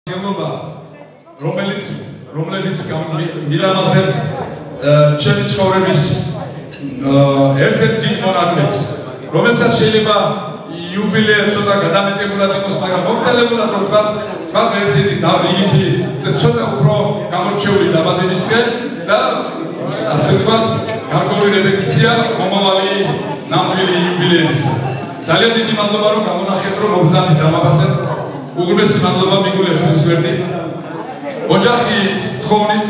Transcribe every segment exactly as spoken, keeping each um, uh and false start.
რომელიც რომლებიც მილამაზებს ჩემი ცხოვრების ერთ-ერთ დიდ მონაკვეთს, რომელსაც შეიძლება იუბილეა ცოტა გადამეტებულად იყოს, მაგრამ მოგწელებულად რომ თქვა, თქვა ერთ-ერთი დავრიგითი ცოტა უფრო გამორჩეული დაბადებისკენ და ასე ვთქვათ, გარკვეული რეპეტიცია მომავალი ნამდვილი იუბილეების. ძალიან დიდი მადლობა რომ გამონახეთ რომ მოგზავნით დამაბასეთ. უღრმესი მადლობა მიგულებს ვერდით. ოჯახი სთხოვნით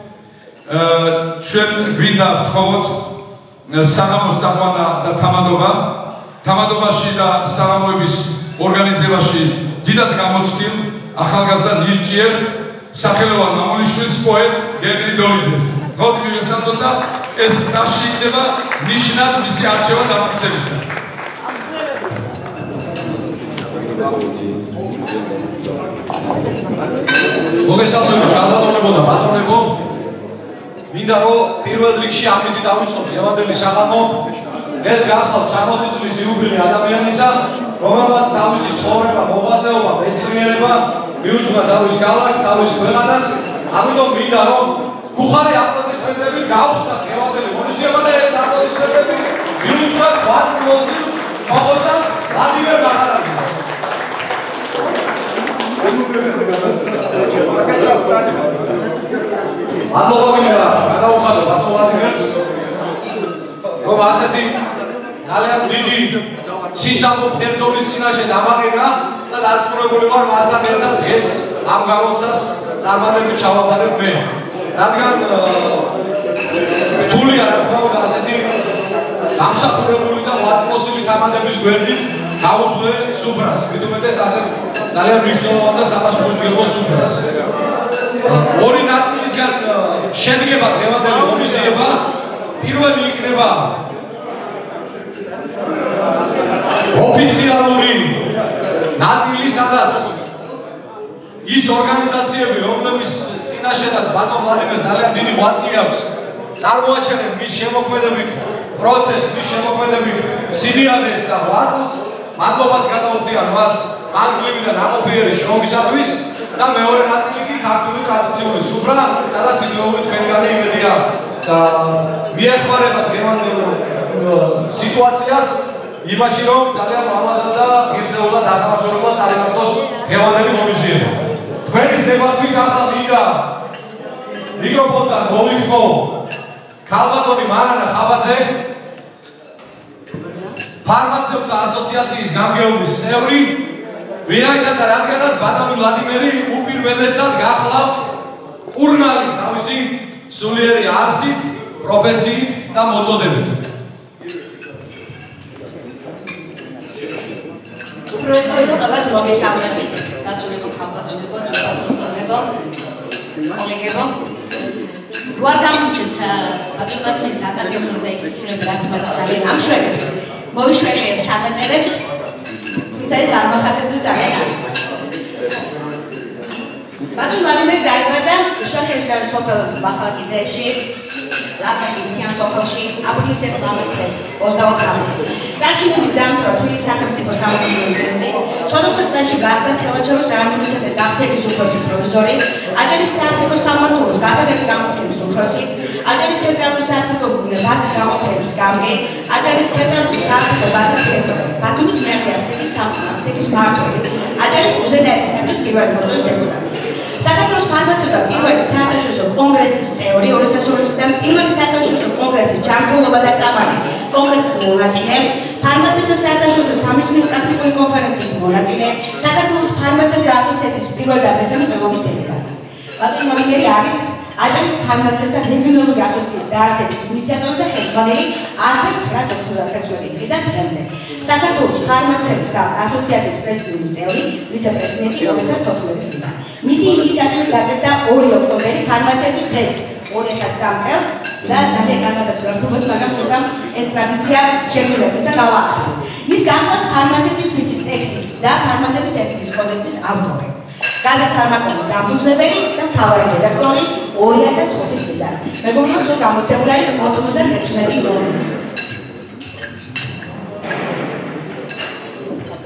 ჩვენ გვინდა ვთხოვოთ საღამოს წაყვანა და თამადობა. თამადობაში და საღამოების ორგანიზებაში დიდად გამოცდილ ახალგაზრდა ნილჭიერ სახელოვან მამულიშვილს პოეტ გენრი დოლიძეს. ხოთ მივესალმოთ და ეს ნაში იქნება ნიშნად მისი არჩევა დამტკიცებისა. მოგესალმებით გადაწყობლებო და ბატონებო, მინდა რომ პირველ რიგში ამით დავიწყოთ ევანდელი საღამო ეს გახლავთ სამოცი წლის იუბილე ადამიანისა, რომელმაც თავისი ცხოვრება, მოღვაწეობა, მეცნიერება მიუძღვნა თავის ქალაქს, თავის ქვეყანას. ამიტომ მინდა რომ ხუხარი აპლოდისმენტებით გაუხსნათ ევანდელი ღონისძიება და ეს აპლოდისმენტები მიუძღვნათ ვაცმოსილ ჩოხოსას ვლადიმერ მახარაძეს. მადლობა მინდა გადავუხადო ბატონ ვლადიმერს რომ ასეთი ძალიან დიდი სიცამო ფერდობის წინაშე დამაყენა და დარწმუნებული ვარ მასთან ერთად ეს ამ გამოცდას წარმატებით ჩავაბარებ მე. რადგან რთულია რა თქმა უნდა ასეთი გამსახურებული და ვაცმოსილი თამადების გვერდით გაუძღვე სუფრას. მით უმეტეს ასეთ ძალიან მნიშვნელოვან და საფასურისმგებლო სუფრას. ორი ნაწილისგან შედგება დღევანდელი ღონისძიება. პირველი იქნება ოფიციალური ნაწილი, სადაც ის ორგანიზაციები, რომლებიც წინაშედაც ბატონ ვლადიმერს ძალიან დიდი ღვაწლი აქვს, წარმოაჩენენ მის შემოქმედებით პროცესს, მის შემოქმედებით სიდიადეს და ღვაწლს. მადლობას გადაუხდიან მას მანძილები და ნაყოფიერი შრომისათვის და მეორე ნაწილი კი ქართული ტრადიციული სუფრა, სადაც ვიდეოური თქვენგანი იმედია და მიეხმარება დღევანდელ სიტუაციას იმაში, რომ ძალიან ლამაზად და ღირსეულად დასამახსოვრებლად წარიმართოს დღევანდელი ღონისძიება. თქვენის დებატვით ახლა მინდა მიკროფონთან მოვიხმო ქალბატონი მარანა ხაბაძე, ფარმაცევტთა ასოციაციის გამგეობის წევრი, ვინაიდან და რადგანაც ბატონი ვლადიმერი უპირველესად გახლავთ კურნალი თავისი სულიერი არსით, პროფესიით და მოწოდებით. უპირველეს ყოვლისა ყველას მოგესალმებით, ბატონებო, ხალბატონებო, წვდასოსტონებო, კოლეგებო. რვა გამოჩეს ბატონ ვლადიმერის აკადემიური და ინსტიტუტური რაც მას ძალიან ამშვენებს, მოვიშვენიებ ჩანაწერებს, თუმცა ეს არ მახასიათებს ძალიან არის. ბატონ ვლადიმერი დაიბადა შოხევის სოფელ მახალგიძეებში, ლაკაში მთიან სოფელში, აპრილის ოცდაოთხის დღეს, ოცდაოთხ აპრილს. წარჩინებით დაამთავრა თბილისის სახელმწიფო სამედიცინო ინსტიტუტი, ცხრამეტ წლებში გახდა ხელაჩევის საუნივერსიტეტოს აფთიაქის უფროსი პროფესორი, აჭარის სააფთიაქო სამმართველოს გასაგები გამოყენების უფროსი, აჭარის ცენტრალური სააფთიაქო ბაზის გამოყენების გამგე, აჭარის ცენტრალური სააფთიაქო ბაზის დირექტორი, ბათუმის მეათე აფთიაქის აფთიაქის მმართველი, აჭარის უზენაესი საქმის პირველი მოწვევის დეპუტატი. საქართველოს ფარმაცევტთა პირველი საერთაშორისო კონგრესის წევრი, ორი ათას ორი წლიდან პირველი საერთაშორისო კონგრესის ჯანმრთელობა და წამალი კონგრესის მონაწილე, ფარმაცევტთა საერთაშორისო სამეცნიერო-ტექნიკური კონფერენციის მონაწილე, საქართველოს ფარმაცევტთა ასოციაციის პირველი და მესამე ყრილობის დელეგატი. ბატონ ვლადიმერი არის აჭარის ფარმაცევტთა რეგიონალური ასოციაციის დაარსების ინიციატორი და ხელმძღვანელი ალფას ცხრას ოცდაათი წლიდან დღემდე. საქართველოს ფარმაცევტთა ასოციაციის პრეზიდიუმის წევრი, ვიცე-პრეზიდენტი ორი ათას თოთხმეტი წლიდან. მისი ინიციატივით დაწესდა ორი ოქტომბერი ფარმაცევტის დღეს ორი ათას სამი წელს და ძალიან კარგად ვერთობთ, მაგრამ ცოტა ეს ტრადიცია შეგვიძლია თუმცა გავაახლოთ. ის გახლავთ ფარმაცევტის მიწის ტექსტის და ფარმაცევტის ეთიკის კოდექსის ავტორი. გაზეთ ფარმაკონის დამფუძნებელი და მთავარი რედაქტორი ორი ათას ხუთი წლიდან. მეგობრებო, სულ გამოცემული არის ოცდამექვსმეტი ნომერი.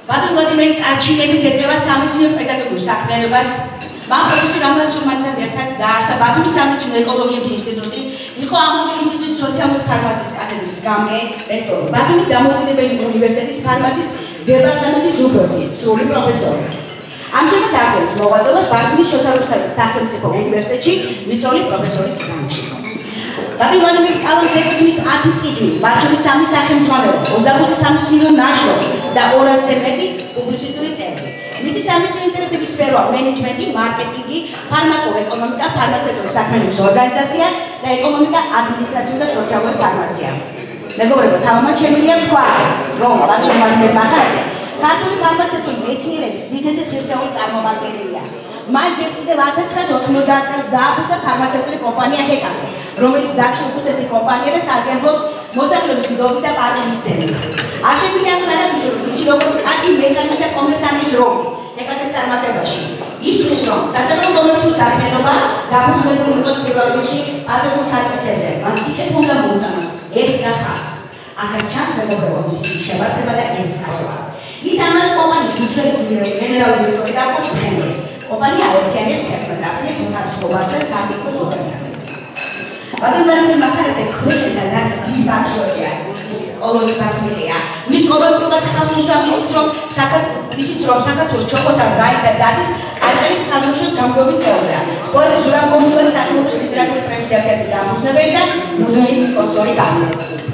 ბატონ ვლადიმერი წარჩინებით ეწევა სამეცნიერო პედაგოგიურ საქმიანობას. მან პროფესორ ამბას სურმანცემ ერთად დაარსა ბათუმის სამეცნიერო ეკოლოგიური ინსტიტუტი, იყო ამავე ინსტიტუტის სოციალური ფარმაციის კათედრის გამგე, რექტორი, ბათუმის დამოუკიდებელი უნივერსიტეტის ფარმაციის დეპარტამენტის უფროსი, სრული პროფესორი. ამჟამად აღწევს მოღვაწეობას ბათუმის შოთა რუსთაველის სახელმწიფო უნივერსიტეტში მიწვეული პროფესორის რანგში. ბატონ ვლადიმერის კალამს ეკუთვნის ათი წიგნი, მათ შორის სამი სახელმძღვანელო, ოცდახუთი სამეცნიერო ნაშრომი და ორასზე მეტი პუბლიცისტური წერილი. მისი სამეცნიერო ინტერესების სფეროა მენეჯმენტი, მარკეტინგი, ფარმაკოეკონომიკა, ფარმაცევტული საქმიანობის ორგანიზაცია და ეკონომიკა, ადმინისტრაციული და სოციალური ფარმაცია. მეგობრებო, თავმად შემიძლია ვთქვა, რომ ბატონ ვლადიმერ მახარაძე ქართული ფარმაცევტული მეცნიერების ბიზნესის ღირსეული წარმომადგენელია. მან ჯერ კიდევ ათას ცხრაას ოთხმოცდაათ წელს დააფუძნა ფარმაცევტული კომპანია ჰეკატე, რომელიც დარგში უხუცესი კომპანია და სარგებლობს მოსახლეობის მდობით და პარტნიორის წევრით. არ შემიძლია აღნიშნოთ მისი როგორც კარგი მეწარმის და კომერსანტის როლი ჰეკატეს წარმატებაში. ისთვის რომ საწარმო კომერციული საქმიანობა დაფუძნებული იყოს პირველ რიგში პატრიოტულ საწესებზე, მას სიკეთე უნდა მოუტანოს ეს და ხალხს. ახაც ჩანს მეგობრებო მისი შემართება და ენსაზღვრა. ის ამავე კომპანიის უცხოელი გენერალური დირექტორი და კონტროლერი. კომპანია აერთიანებს ერთმანეთს აქტიებს საფრთხობასა სამეფოს ორგანიზაციას. ბატონ ვლადიმერ მახარაძე ქვეყნისა და ის პატრიოტია, ის ეკოლოგიური პატრიოტია. მის ყოველდღიურ სახელს უსვამს ისიც რომ ისიც რომ საქართველოს ჩოხოსა გაიდა დასის აჭარის სამუშოს გამგეობის წევრია. პოეტ ზურაბ გომბილაძის სახელობის ლიტერატურული პრემიის ერთ-ერთი დამფუძნებელი და მუდმივი სპონსორი გახდა.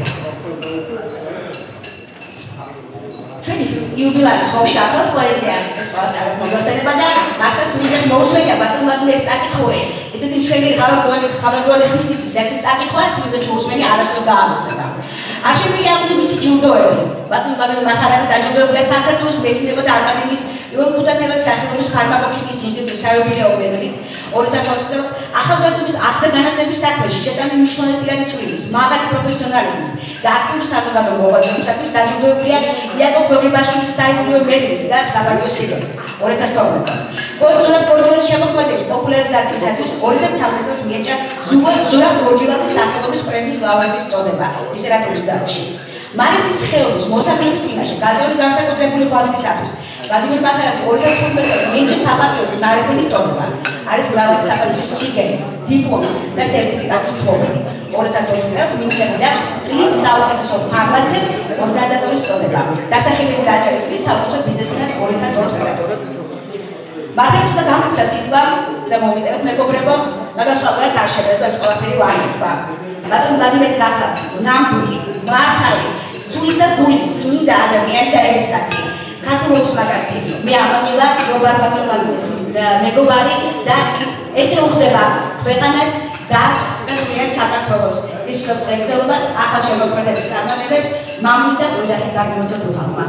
იუბილეის ხობი გახლავთ პოეზია ეს ყველაფერი მოგხსენება და მართლაც თუნდაც მოусვენია ბატონ ვლადიმერის წაკითხული ესეთი მშვენიერი ხალხური ხალხური ხმით იცის ლექსის წაკითხვა თუნდაც მოусვენია არასდროს დაამწყება. არ შემიძლია აღნიშნოს მისი ჯილდოები. ბატონ ვლადიმერ მახარაძე დაჯილდოებულია საქართველოს მეცნიერებათა აკადემიის იოელ ქუთათელაძის სახელობის ფარმაკოქიმიის ინსტიტუტის საიუბილეო მედლით ორი ათას ოთხ წელს ახალგაზრდობის აღზრდა განათლების საქმეში შეტანილი მნიშვნელოვანი წვლილი, მაღალი პროფესიონალიზმის და აქტიური საზოგადო მოღვაწეობისათვის დაჯილდოებულია იაკობ გოგებაშვილის საიუბილეო მედლით და საპატიო სილვით ორი ათას თორმეტ წელს. პოეტ ზურაბ გორგილაძის შემოქმედების პოპულარიზაციისათვის ორი ათას ცხრამეტ წელს მიენიჭა ზურაბ გორგილაძის სახელობის პრემიის ლაურეატის წოდება ლიტერატურის დარგში. მარეთის ხეობის მოსახლეობის წინაშე გაწეული განსაკუთრებული ღვაწლისათვის ვლადიმერ მახარაძე ორი ათას ხუთმეტ წელს მიენიჭა საპატიო ნარეთელის წოდება. არის მრავალი საპატიო სიგენის, დიპლომის და სერტიფიკატის მფლობელი. ორი ათას ოთხ წელს მიენიჭა წლის საუკეთესო ფარმაცევტ ორგანიზატორის წოდება. დასახელებული აჭარის წლის საუკეთესო ბიზნესმენ ორი ათას ოთხ წელს. მართლაც და გამიქცა სიტყვა და მომიტევთ მეგობრებო, მაგას ყველაფერი არ შეგვეძლო ეს ყველაფერი ვარნებდა. ბატონ ვლადიმერი გახართ ნამდვილი, მართალი, სულის და გულის წმინდა ადამიანი და ერისკაცი. ქართულობის მაგალითი, მე ამბობილა რომ ბატონ ვლადიმერის მეგობარი და ესე უხდება ქვეყანას დარგს და სულიერ საქართველოს. ის პროექტელობას ახალ შემოქმედებით წარმატებებს მამული და ოჯახი დაგემოცოთ უხალმა.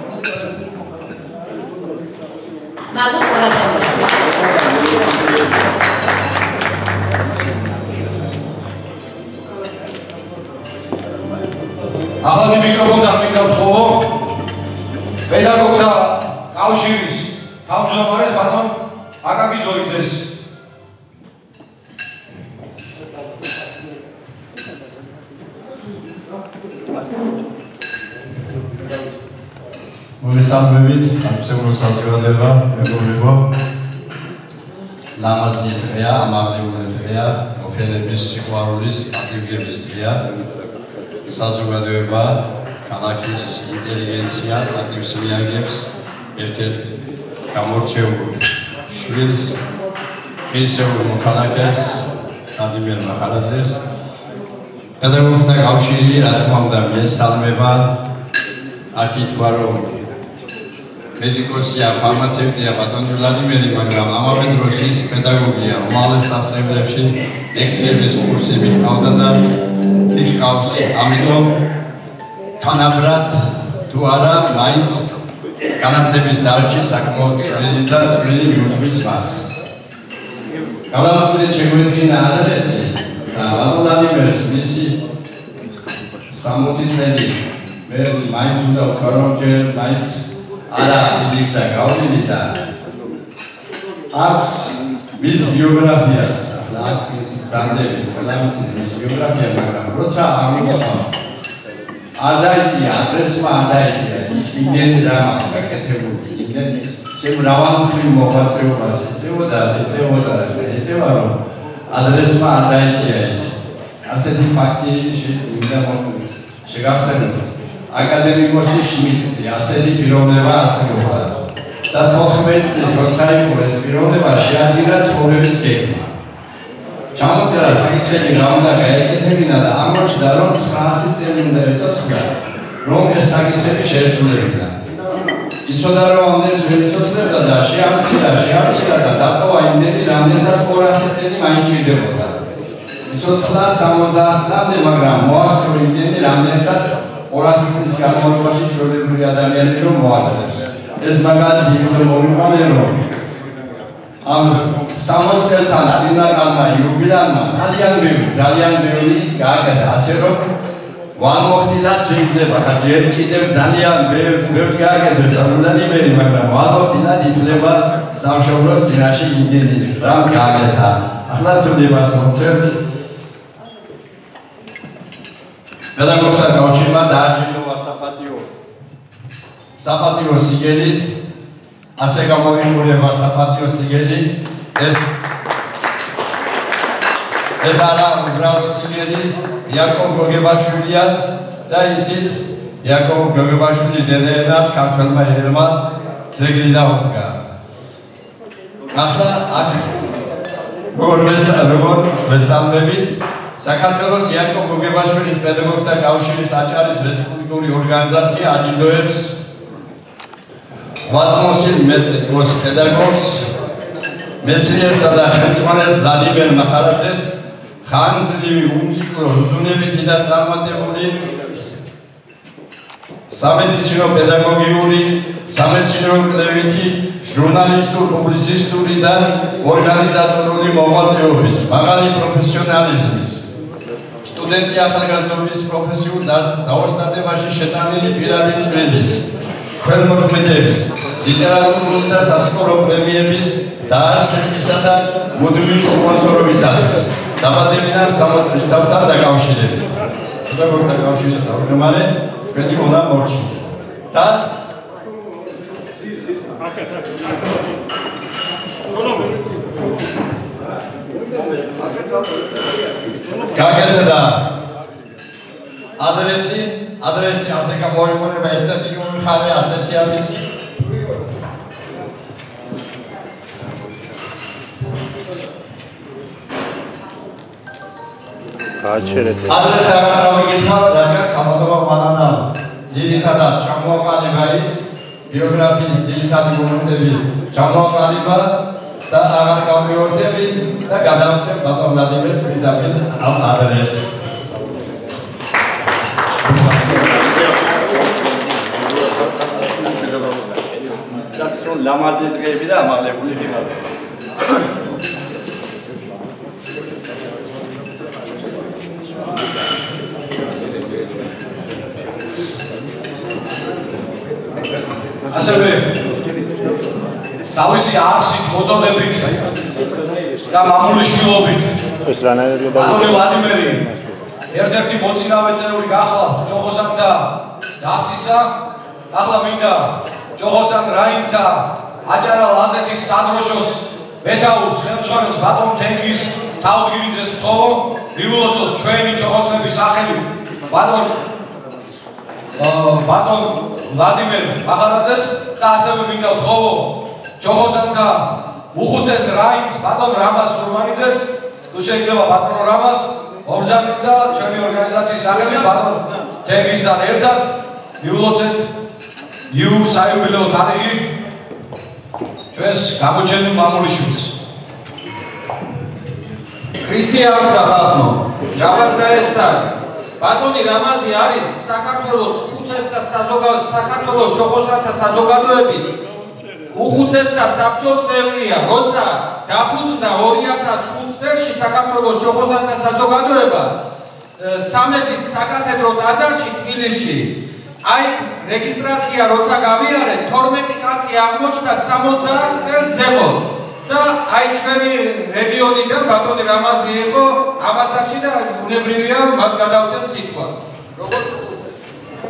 მადლობა ყველაფერს. ახალი მიკროფონი ამიგავს ხოლო პედაგოგთა კავშირის თავმჯდომარეს ბატონ აკაკი ზოიძეს. მოგესალმებით, აბსოლუტურ საზოგადოება, მეგობრებო. ლამაზი დღეა, ამაღლებული დღეა, ოფერების სიყვარულის აქტივების დღეა. საზოგადოება, ქალაქის ინტელიგენცია აქტივს მიაგებს ერთ-ერთ გამორჩეულ შვილს, ღირსეულ მოქალაქეს, ვლადიმერ მახარაძეს. პედაგოგთა კავშირი, რა თქმა უნდა, მიესალმება აქ ითქვა, რომ მედიკოსია, ფარმაცევტია ბატონ ვლადიმერი, მაგრამ ამავე დროს ის პედაგოგია, უმაღლეს სასწავლებლებში ლექციების კურსები ჰყავდა და იქ ჰყავს, ამიტომ თანაბრად თუ არა, მაინც განათლების დარგში საკმაოდ წვრილი და წვრილი მიუძღვის მას. გადავწყვიტეთ შეგვედგინა ადრესი და ბატონ ვლადიმერს მისი სამოცი წელი მე მაინც უნდა ვთქვა, რომ ჯერ მაინც არა დიდიქსა გავდივი და აქვს მის ბიოგრაფიას, აქ ის ძანდების ყველამის მის ბიოგრაფია, მაგრამ როცა აღმოჩნდა არ დაიწია, ადრესმა არ დაიწია, ის იმდენი რამ აქვს გაკეთებული, იმდენი ისე მრავალმხრივ მოღვაწეობას ეწეოდა, ეწეოდა, ეწევა რომ ადრესმა არ დაიწია ის. ასეთი ფაქტი მინდა შეგახსენოთ. აკადემიკოსი შმიდტი ასეთი პიროვნება არსებობდა და თოთხმეტ წლის როცა იყო ეს პიროვნება შეადგინა ცხოვრების გეგმა. ჩამოწერა საკითხები რა უნდა გაეკეთებინა და აღმოჩნდა რომ ცხრაასი წელი უნდა ეწოცხლა რომ ეს საკითხები შეესრულებინა. იცოდა რომ ამდენს ვერ იცოცხლებდა და შეამცირა, შეამცირა და დატოვა იმდენი რამდენსაც ორასი წელი მაინც ჭირდებოდა. იცოცხლა სამოცდაათ წლამდე, მაგრამ მოასწრო იმდენი რამდენსაც ორასი წლის განმავლობაში ჩვეულებრივი ადამიანი რომ მოასწრებს. ეს მაგალითი იმიტომ მომიყვანე რომ ამ სამოც წელთან წინაკალმა იუბილეარმა ძალიან ბევრი, ძალიან ბევრი გააკეთა, ასე რომ ვამოხდინათ შეიძლება, ჯერ კიდევ ძალიან ბევრს ბევრს გააკეთეს წარმოდადიმერი, მაგრამ ვამოხდინათ ითვლება სამშობლოს წინაშე იმდენი რამ გააკეთა. ახლა თუ დებას მოცემთ პედაგოგთა კავშირმა დააჯილდოვა საპატიო საპატიო სიგელით, ასე გამოვიყურება საპატიო სიგელი, ეს ეს არა უბრალო სიგელი, იაკობ გოგებაშვილია და ისიც იაკობ გოგებაშვილის დედაენას ქართველმა ერმა ძეგლი დაუდგა. ახლა აქ როგორ ვესალმებით საქართველოს იაკობ გოგებაშვილის პედაგოგთა კავშირის აჭარის რესპუბლიკური ორგანიზაცია აჯილდოებს ღვაწლმოსილ პედაგოგს მეცნიერსა და ხელმძღვანელს ვლადიმერ მახარაძეს ხანგრძლივი უმსიკვრო რუზუნებითი და წარმატებული სამედიცინო პედაგოგიური, სამეცნიერო კვლევითი, ჟურნალისტური, პუბლიცისტური და ორგანიზატორული მოღვაწეობის, მაღალი პროფესიონალიზმის, სტუდენტი ახალგაზრდობის პროფესიულ დაოსტატებაში შეტანილი პირადი წვლილი, ხელმოქმედების, ლიტერატურული და სასკოლო პრემიების დაარსებისა და მუდმივი სპონსორობისათვის დაბადებიდან სამოც წლისთან დაკავშირებით. პედაგოგთა კავშირის თავმჯდომარე თქვენი მონა მორჩი. და გაკეთდა ადრესი, ადრესი ასე გამოიყურება ესთეტიკური ხარე, ასეთი ამისი. გააჩერეთ. ადრეს აღარ წავიკითხა, რადგან გამოდობა მანანა ძირითადად ჩამოაყალიბა ის ბიოგრაფიის ძირითადი მომენტები ჩამოაყალიბა და აღარ გამიორდები და გადავცემ ბატონ ვლადიმერს პირდაპირ ამ ადრესს. დასრო ლამაზი დღეები და ამაღლებული დღეები. ასევე თავისი არსით მოწოდებით და მამულიშვილობით ეს რანაირად ბატონი ვლადიმერი ერთ-ერთი მოწინავე წევრი გახლავთ ჯოხოსანთა დასისა. ახლა მინდა ჯოხოსან რაინთა აჭარა ლაზეთის სადროშოს მეთაურს ხელმძღვანელს ბატონ თენგის თავდგირიძეს ვთხოვო მიულოცოს ჩვენი ჯოხოსნების სახელით ბატონ ბატონ ვლადიმერ მახარაძეს და ასევე მინდა ვთხოვო ჯოხოსანთა უხუცეს რაინს ბატონ რამაზ სურმანიძეს, თუ შეიძლება ბატონო რამაზ მომზადდა და ჩვენი ორგანიზაციის სახელით ბატონ თენგისთან ერთად მიულოცეთ იუ საიუბილეო თარიღი ჩვენს გამოჩენილ მამულიშვილს. ქრისტიანს და ხალხო, ჯავასდაესთან ბატონი რამაზი არის საქართველოს უხუცესთა საზოგადოების საქართველოს ჯოხოსანთა საზოგადოების უხუცესთა საბჭოს წევრია, როცა დაფუძნდა ორი ათას ხუთ წელს საქართველოს ჯოხოსანთა საზოგადოება სამების საკათედრო ტაძარში თბილისში. აი რეგისტრაცია როცა გავიარეთ, თორმეტი კაცი აღმოჩნდა სამოცდაათ წელს ზემოთ და აი ჩვენი რეგიონიდან ბატონი რამაზი იყო ამასაკში და უნებრივია რომ მას გადავწევთ სიტყვას. როგორც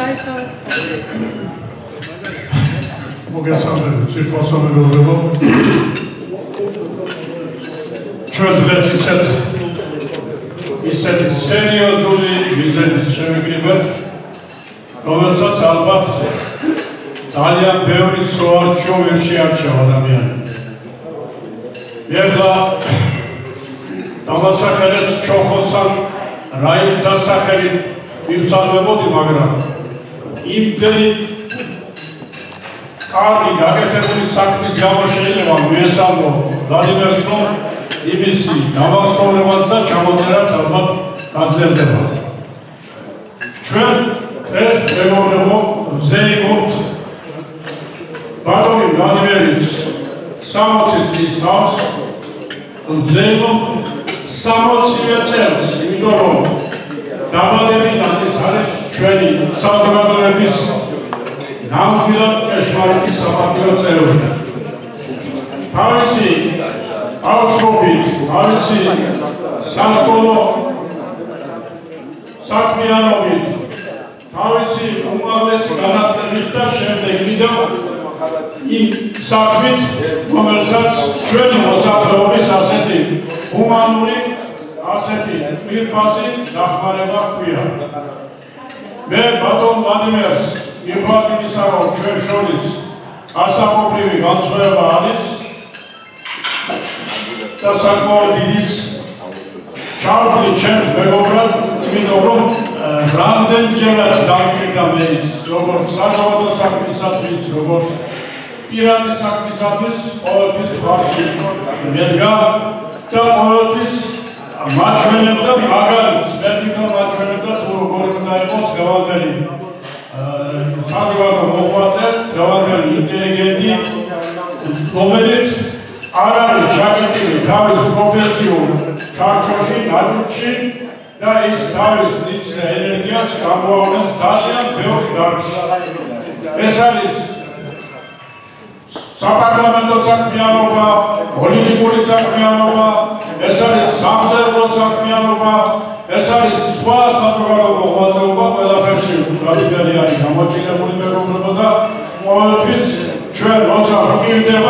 მოგესალმებით, სიტყვასო მეგობრებო. ჩვენ დღეს ისეთ ისეთ სერიოზული მიზეზით შევიკრიბეთ, რომელსაც ალბათ ძალიან ბევრი სოარჩიო ვერ შეარჩევ ადამიანი. მე ახლა დამასახელებს ჩოხოსან რაიმ დასახელით მივსალმებოდი, მაგრამ იმდენი კარგი გაკეთებული საქმის გამო შეიძლება მიესალმო ვლადიმერს, რომ იმისი დამახსოვრებაც და ჩამოწერაც ალბათ გაძლიერდება. ჩვენ ეს მეგობრებო ვზეიმობთ ბატონი ვლადიმერის სამოცი წლის თავს, ვზეიმობთ სამოცივე წელს, იმიტომ რომ დაბადებიდან ეს არის ჩვენი საზოგადოების ნამდვილად ჭეშმარიტი საპატიო წევრი. თავისი ბავშვობით, თავისი სასკოლო საქმიანობით, თავისი უმაღლესი განათლებით და შემდეგ კიდევ იმ საქმით, რომელსაც ჩვენი მოსახლეობის ასეთი ჰუმანური, ასეთი პირფასი დახმარება ჰქვია. მე ბატონ ვლადიმერს მიუხედავად იმისა, რომ ჩვენ შორის ასაკობრივი განსხვავება არის და საკმაოდ დიდი ჩავთვლი ჩემს მეგობრად, იმიტომ რომ რამდენჯერაც დამკვირდა მე ის, როგორც საზოგადო საქმისათვის, როგორც პირადი საქმისათვის, ყოველთვის ხარში მედგა და ყოველთვის მაჩვენებდა მაგალითს, მე თვითონ მაჩვენებდა თუ როგორ უნდა იყოს გავანდელი საზოგადო მოღვაწე, გავანდელი ინტელიგენტი, რომელიც არ არის ჩაკეტილი თავის პროფესიულ ჩარჩოში, ნაჯუხში და ის თავის ნიჭს და ენერგიას გამოავლენს ძალიან ბევრ დარგში. ეს არის საპარლამენტო საქმიანობა, პოლიტიკური საქმიანობა, ეს არის სამსახურო საქმიანობა, ეს არის სხვა საზოგადო მოღვაწეობა, ყველაფერში ვლადიმერი არის გამოჩინებული მეგობრებო და ყოველთვის ჩვენ როცა ხვდება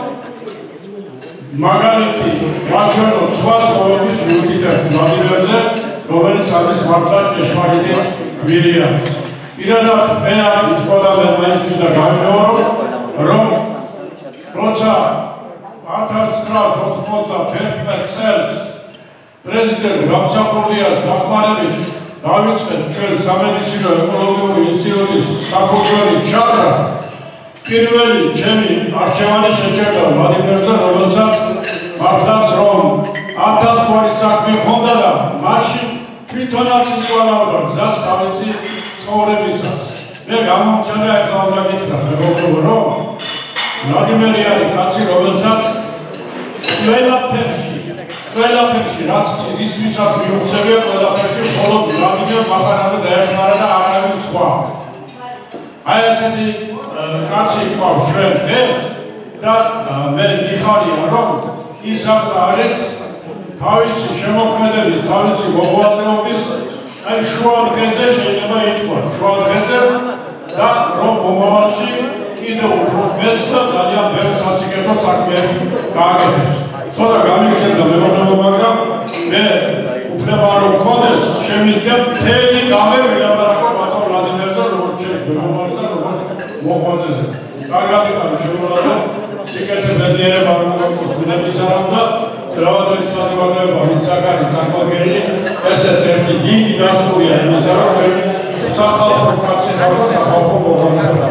მაგალითი ვაჩვენოთ სხვას ყოველთვის ვიუთითებთ ვლადიმერზე, რომელიც არის მართლა ჭეშმარიტი გვირია. პირადად მე არ ვიტყვა და მე მაინც თვითონ გავიმეორო, რომ როცა ათას ცხრაას ოცდაათი წელს პრეზიდენტ გამსახურდიას დახმარებით დავიწყეთ ჩვენ სამედიცინო ეკოლოგიური ინსტიტუტის საფუძველი ჩახრა, პირველი ჩემი არჩევანი შეჭერდა ვლადიმერზე, რომელსაც მართლაც რომ ათას გვარი საქმე ჰქონდა და მაშინ თვითონაც იკვალავდა გზას თავისი ცხოვრებისას. მე გამომჩნდა ეხლა უნდა გითხრათ მეგობრებო, რომ ვლადიმერი არის კაცი, რომელსაც ყველაფერში, ყველაფერში, რაც ისმისად მიუღწევია, ყველაფერში მხოლოდ ვლადიმერ მახარაძე დაეხმარა და არავინ სხვა. აი ესეთი კაცი ყავს ჩვენ დღეს და მე მიხარია, რომ ის ახლა არის თავისი შემოქმედების, თავისი მოღვაწეობის აი შუა დღეზე შეიძლება ითქვას, შუა დღეზე და რომ მომავალში კიდევ უფრო მეც და ძალიან ბევრ სასიკეთო საქმეებს გააკეთებს. ცოტა გამიგიჩნდა მეგობრებო, მაგრამ მე უფლება რომ მქონდეს, შემიძლია მთელი გამე ვილაპარაკო ბატონ ვლადიმერზე, როგორც ჩემს მეგობრებს და როგორც მოღვაწეზე. კარგად იყავი შემოვლადო, სიკეთე ბედნიერება რომ მოგონოს ბუნების არამ და ძალადობის საზოგადოება, ვინც აქ არის წარმოდგენილი, ესეც ერთი დიდი დასტურია იმისა, რომ ჩვენ სახალხო კაცი ხართ, სახალხო მოღვაწეობა.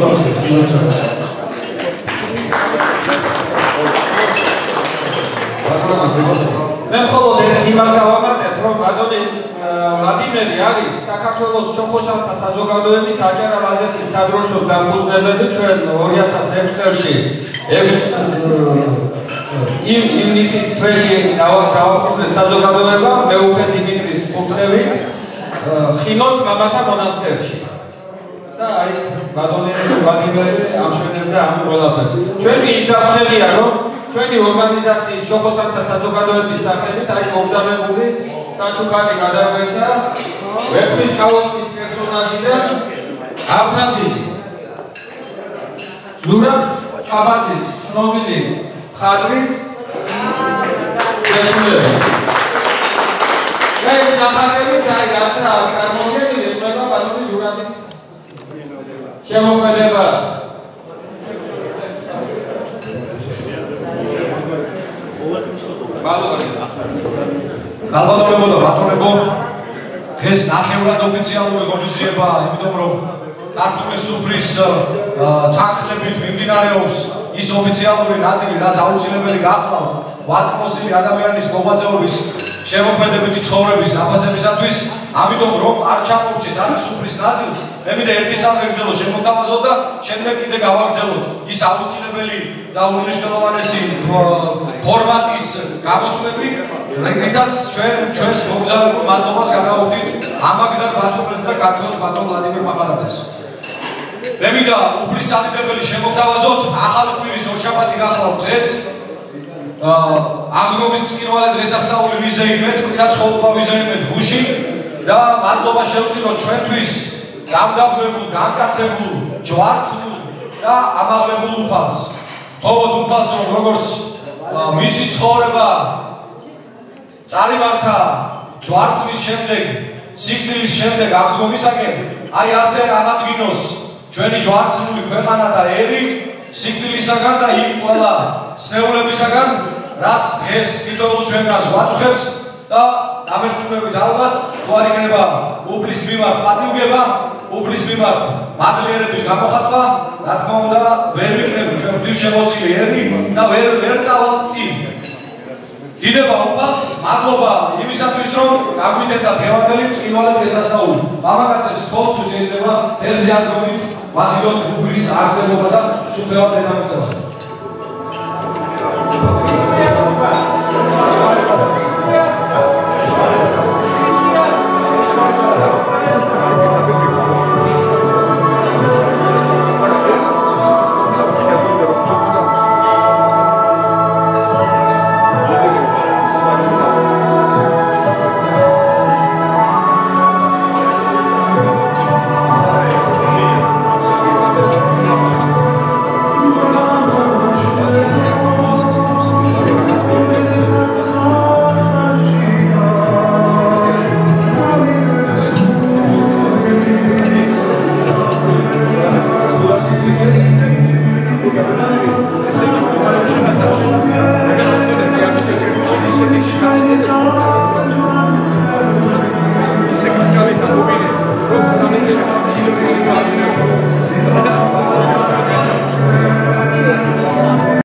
მე მხოლოდ ერთ იმას დავამატებ, რომ ბატონი ვლადიმერი არის საქართველოს ჩოხოსანთა საზოგადოების აჭარა ლაზეთის სადროშოს დამფუძნებელი. ჩვენ ორი ათას ექვსი წელში ივნისის თვეში დავაფუძნეთ საზოგადოება მეუფე დიმიტრის კურთხევით ხინოს მამათა მონასტერში. და აი ბატონი ვლადიმერი ამშვენებდა ამ ყველაფერს. ჩვენ კი ის დარჩენია, რომ ჩვენი ორგანიზაციის ჩოხოსანთა საზოგადოების სახელით აი მოგზაურებული საჩუქარი გადაგვეცა ვეფხისტყაოსნის პერსონაჟიდან ავთანდი ზურაბ ყაბაძის ცნობილი მხატვრის შესრულება. ეს ნახატები აი რაცა წარმოდგენილი ეწოდება ბატონი ზურაბის შემოქმედება. გალბატონებო და ბატონებო, დღეს ნახევრად ოფიციალური ღონისძიებაა, იმიტომ რომ ქართული სუფრის თანხლებით მიმდინარეობს ის ოფიციალური ნაწილი, რაც აუცილებელი გახლავთ ვაწმოსილი ადამიანის მოღვაწეობის შემოქმედებითი ცხოვრების დაფასებისათვის, ამიტომ რომ არ ჩამოვჭეთ ამ სუფრის ნაწილს, მე მინდა ერთი სამგრძელო შემოთავაზოთ და შემდეგ კიდე გავაგრძელოთ ის აუცილებელი და უმნიშვნელოვანესი ფორმატის გამოსვლები, რითაც ჩვენ ჩვენს მოგზაურობ მადლობას გადავუხდით ამაგდარ ბათუმელს და ქართულს ბატონ ვლადიმერ მახარაძეს. მე მინდა უფლის ადიდებელი შემოთავაზოთ ახალი კვირის ორშაბათი გახლავთ დღეს აგროვის ბრწყინვალე დღესასწაული ვიზეიმეთ, კვირა ცხოვრება ვიზეიმეთ გუში და მადლობა შევწიროთ ჩვენთვის დამდაბლებულ, განკაცებულ, ჯვარცმულ და ამაღლებულ უფალს. თოვოთ უფალს, რომ როგორც მისი ცხოვრება წარიმართა ჯვარცმის შემდეგ, სიკვდილის შემდეგ აღდგომისაკენ, აი ასე აღადგინოს ჩვენი ჯვარცმული ქვეყანა და ერი სიკვდილისაგან და იმ ყველა სნეულებისაგან, რაც დღეს თითოეულ ჩვენგანს ვაწუხებს და ამერწმუნებით ალბათ თუ არ იქნება უფლის მიმართ პატივგება, უფლის მიმართ მადლიერების გამოხატვა, რა თქმა უნდა, ვერ ვიქნები ჩვენ ღვთისმშობლოსილი ერი და ვერ ვერ წავალთ წინ. დიდება უფალს, მადლობა იმისათვის, რომ გაგვიწევდა დღევანდელი ბრწყინვალე დღესასწაული. მამაკაცებს თხოვთ თუ შეიძლება ელზე ანგრობით ვაყიდოთ უფლის არსებობა და სუფევად დედამიწაზე.